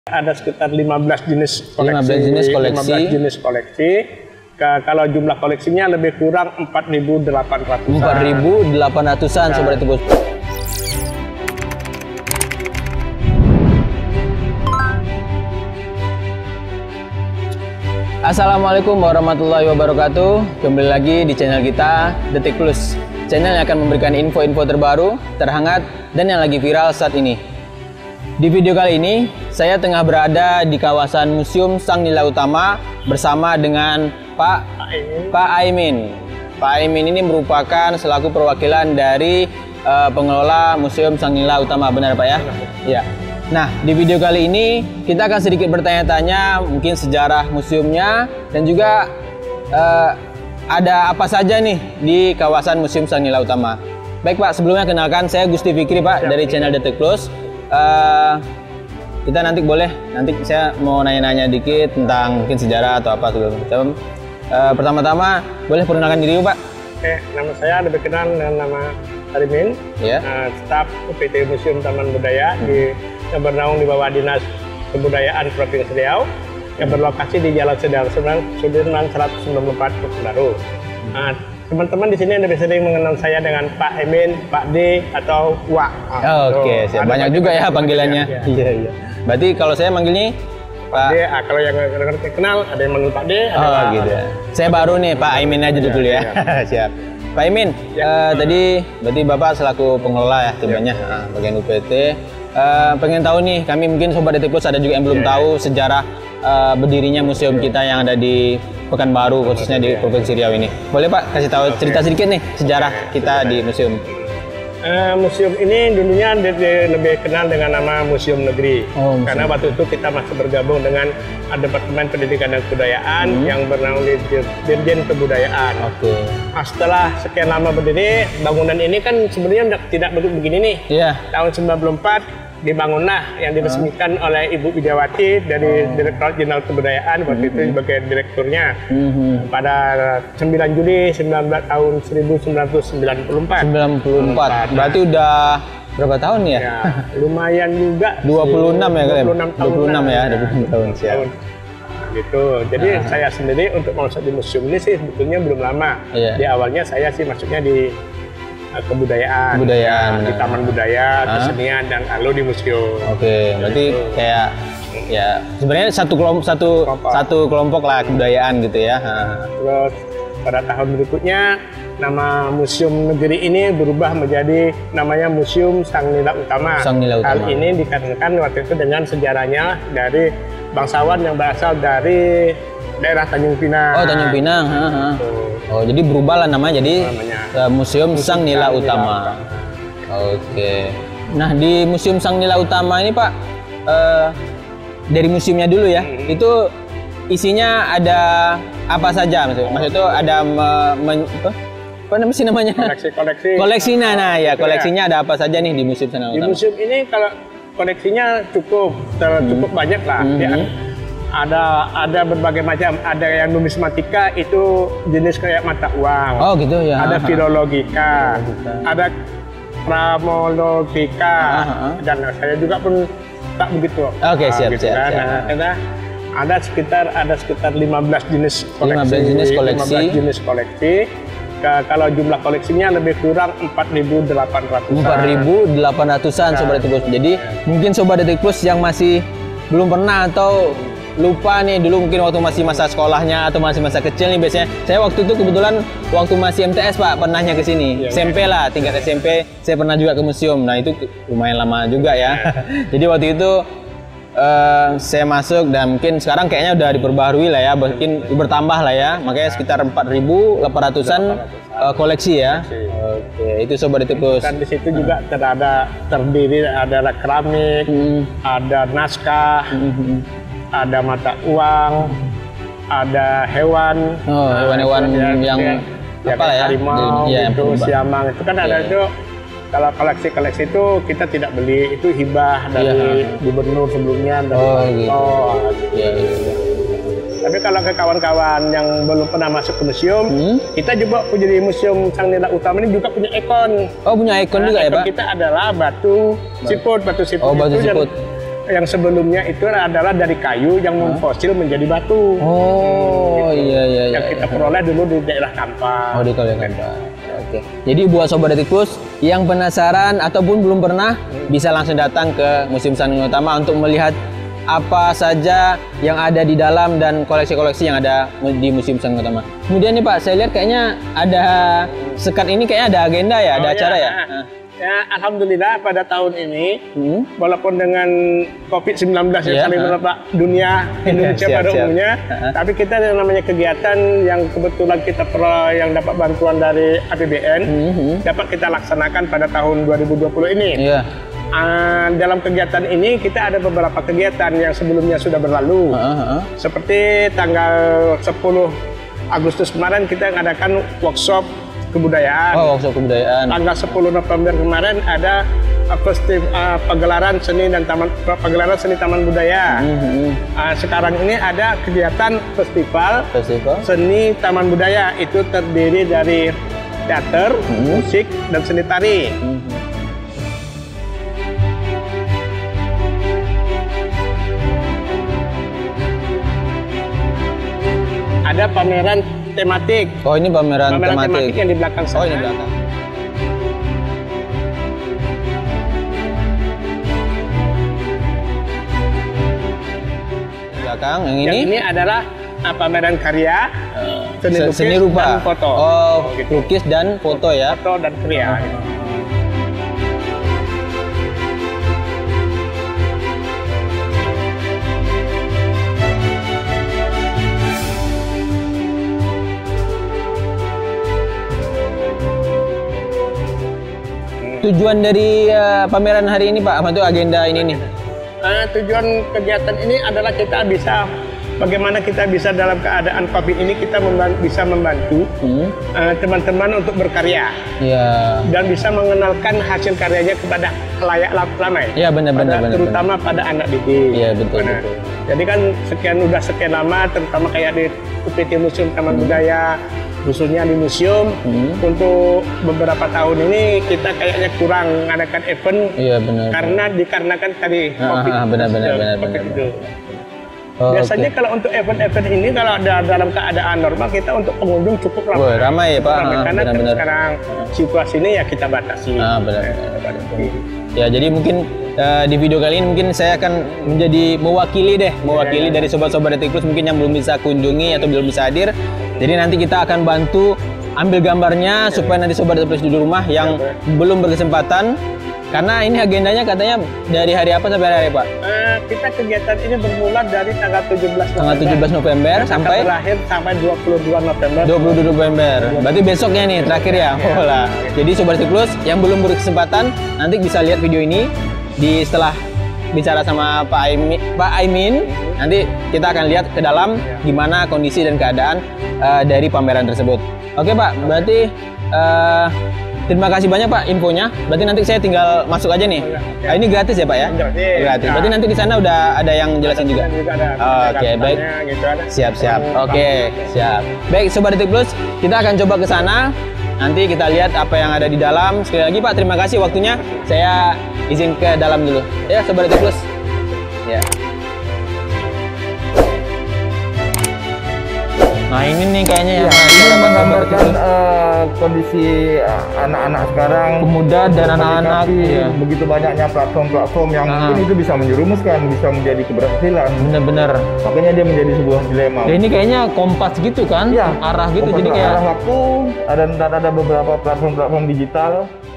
Ada sekitar 15 jenis koleksi. 15 jenis koleksi. 15 jenis koleksi. Kalau jumlah koleksinya lebih kurang 4.800-an. 4.800-an Sobat Etibus. Assalamualaikum warahmatullahi wabarakatuh. Kembali lagi di channel kita Detik Plus. Channel yang akan memberikan info-info terbaru, terhangat, dan yang lagi viral saat ini. Di video kali ini, saya tengah berada di kawasan Museum Sang Nila Utama bersama dengan Pak Aimin. Pak Aimin ini merupakan selaku perwakilan dari pengelola Museum Sang Nila Utama, benar Pak ya? Iya. Nah, di video kali ini kita akan sedikit bertanya-tanya mungkin sejarah museumnya dan juga ada apa saja nih di kawasan Museum Sang Nila Utama. Baik Pak, sebelumnya kenalkan saya Gusti Fikri Pak dari channel Detik Plus. Kita nanti saya mau nanya-nanya dikit tentang mungkin sejarah atau apa segala macam. Pertama-tama boleh perkenalkan diri Pak? Oke, nama saya lebih kenal dengan nama Aimin, staf UPT Museum Taman Budaya yang bernaung di bawah Dinas Kebudayaan Provinsi Riau yang berlokasi di Jalan Sudirman 194 Pekanbaru. Teman-teman di sini lebih sering mengenal saya dengan Pak Aimin, Pak D, atau Wak. Oke, siap. Banyak juga ya panggilannya. Iya. Berarti kalau saya manggilnya Pak D, kalau yang kenal ada yang manggil Pak D, ada gitu ya. Saya baru nih Pak Aimin aja dulu ya. Siap. Pak Aimin, tadi berarti Bapak selaku pengelola ya timnya, bagian UPT. Pengen tahu nih, kami mungkin Sobat Detik Plus ada juga yang belum tahu sejarah berdirinya museum kita yang ada di Pekanbaru, khususnya di Provinsi Riau ini. Boleh Pak kasih tahu cerita sedikit nih sejarah kita di museum? Museum ini dulunya lebih kenal dengan nama Museum Negeri, karena waktu itu kita masih bergabung dengan Departemen Pendidikan dan Kebudayaan yang bernaung di Dirjen Kebudayaan. Setelah sekian lama berdiri, bangunan ini kan sebenarnya tidak begini nih. Tahun 94 dibangunlah yang diresmikan oleh Ibu Widiawati dari Direktorat Jenderal Kebudayaan waktu itu sebagai direkturnya pada 9 Juli tahun 1994. Berarti udah berapa tahun ya? Lumayan juga. 26 ya kalian? 26 ya, 26 tahun siap. Gitu. Jadi saya sendiri untuk masuk di museum ini sih sebetulnya belum lama. Di awalnya saya sih masuknya di kebudayaan, di Taman Budaya, kesenian, dan lalu di museum. Berarti kayak ya sebenarnya satu kelompok lah kebudayaan gitu ya. Terus pada tahun berikutnya nama Museum Negeri ini berubah menjadi namanya Museum Sang Nila Utama. Hal ini dikarenakan waktu itu dengan sejarahnya dari bangsawan yang berasal dari daerah Tanjung Pinang. Tanjung Pinang. Jadi berubah lah namanya jadi Museum Sang Nila Utama. Nah di Museum Sang Nila Utama ini Pak, dari museumnya dulu ya, itu isinya ada apa saja maksudnya itu ada apa namanya? Koleksi. Koleksinya ada apa saja nih di Museum Sang Nila Utama? Di museum ini kalau koleksinya cukup banyak lah. Ada berbagai macam, ada yang numismatika itu jenis kayak mata uang. Ada filologika, ada kramologika, dan saya juga pun tak begitu. Siap. Ada sekitar 15 jenis koleksi. 15 jenis koleksi. Kalau jumlah koleksinya lebih kurang 4.800-an. 4.800-an Sobat Detik Plus. Jadi mungkin Sobat Detik Plus yang masih belum pernah atau lupa nih dulu mungkin waktu masih masa sekolahnya atau masih masa kecil nih biasanya. Saya waktu itu kebetulan waktu masih MTS Pak pernahnya ke sini. SMP lah, tingkat SMP saya pernah juga ke museum. Nah itu lumayan lama juga ya. Jadi waktu itu saya masuk dan mungkin sekarang kayaknya udah diperbaharui lah ya, mungkin bertambah lah ya. Makanya sekitar 4.800-an koleksi ya. Itu Sobat Detik Plus. Dan di situ juga terdiri ada keramik, ada naskah, ada mata uang, ada hewan, hewan-hewan yang apa ya? Harimau, siamang, itu kan ada itu. Kalau koleksi itu kita tidak beli, itu hibah dari gubernur sebelumnya. Tapi kalau ke kawan-kawan yang belum pernah masuk ke museum, kita juga punya di Museum Sang Nila Utama ini juga punya ikon. Oh, punya ikon juga ya, Pak? Kita adalah batu siput. Batu siput yang sebelumnya itu adalah dari kayu yang memfosil menjadi batu. Oh, gitu. iya. Yang kita peroleh dulu di daerah Kampar. Oh, di daerah Kampar. Oke. Jadi buat Sobat Detik Plus yang penasaran ataupun belum pernah, bisa langsung datang ke Museum Sanghyang Utama untuk melihat apa saja yang ada di dalam dan koleksi-koleksi yang ada di Museum Sanghyang Utama. Kemudian nih Pak, saya lihat kayaknya ada sekat ini, kayaknya ada agenda ya, ada acara ya? Ya, alhamdulillah pada tahun ini, walaupun dengan COVID-19 yang saling merebak dunia Indonesia pada umumnya, tapi kita yang namanya kegiatan yang kebetulan kita yang dapat bantuan dari APBN, dapat kita laksanakan pada tahun 2020 ini. Dalam kegiatan ini kita ada beberapa kegiatan yang sebelumnya sudah berlalu, seperti tanggal 10 Agustus kemarin kita mengadakan workshop kebudayaan. Oh, workshop kebudayaan. Tanggal 10 November kemarin ada pagelaran seni taman budaya. Sekarang ini ada kegiatan festival seni taman budaya, itu terdiri dari teater, musik, dan seni tari. Ada pameran tematik. Oh, ini pameran tematik yang di belakang sana. Oh, ini belakang. Belakang yang ini? Yang ini adalah pameran karya, seni rupa, dan foto. Oh, gitu. Lukis dan foto ya? Foto dan karya. Tujuan dari pameran hari ini Pak, apa itu agenda ini nih? Tujuan kegiatan ini adalah kita bisa, bagaimana kita bisa dalam keadaan COVID ini kita bisa membantu teman-teman untuk berkarya, dan bisa mengenalkan hasil karyanya kepada khalayak ramai. Iya, benar. Terutama pada anak didik. Iya, betul. Jadi kan sekian lama, terutama kayak di UPT Museum Taman Budaya, khususnya di museum, untuk beberapa tahun ini kita kayaknya kurang mengadakan event. Iya, benar. Karena dikarenakan tadi COVID. Benar. Biasanya kalau untuk event-event ini, kalau dalam keadaan normal, kita untuk pengunjung cukup ramai. Ramai ya Pak. Karena sekarang situasi ini ya kita batasi. Benar. Ya, jadi mungkin di video kali ini mungkin saya akan menjadi mewakili dari sobat-sobat Detik Plus mungkin yang belum bisa kunjungi atau belum bisa hadir. Jadi nanti kita akan bantu ambil gambarnya supaya nanti sobat Detik Plus di rumah yang belum berkesempatan. Karena ini agendanya katanya dari hari apa sampai hari Pak? Kita kegiatan ini bermula dari tanggal 17 November sampai berakhir sampai 22 November. 22 November. Berarti besoknya nih terakhir ya. Jadi sobat Detik Plus yang belum berkesempatan nanti bisa lihat video ini setelah bicara sama Pak Aimin. Nanti kita akan lihat ke dalam gimana kondisi dan keadaan dari pameran tersebut. Oke Pak, berarti terima kasih banyak Pak infonya. Berarti nanti saya tinggal masuk aja nih. Ini gratis ya Pak ya? Gratis. Berarti nanti di sana udah ada yang jelasin juga. Oke, baik. Siap. Oke, siap. Baik Sobat Detik Plus, kita akan coba ke sana. Nanti kita lihat apa yang ada di dalam. Sekali lagi Pak, terima kasih waktunya. Saya izin ke dalam dulu. Ya Sobat Detik Plus. Ya. Nah ini nih kayaknya yang ini menggambarkan kondisi anak-anak sekarang, pemuda dan anak-anak. Begitu banyaknya platform-platform yang mungkin itu bisa menjerumuskan, bisa menjadi keberhasilan. Bener-bener. Makanya dia menjadi sebuah dilema. Ya, ini kayaknya kompas gitu kan? Arah gitu. Jadi kayak arah waktu. Ada beberapa platform digital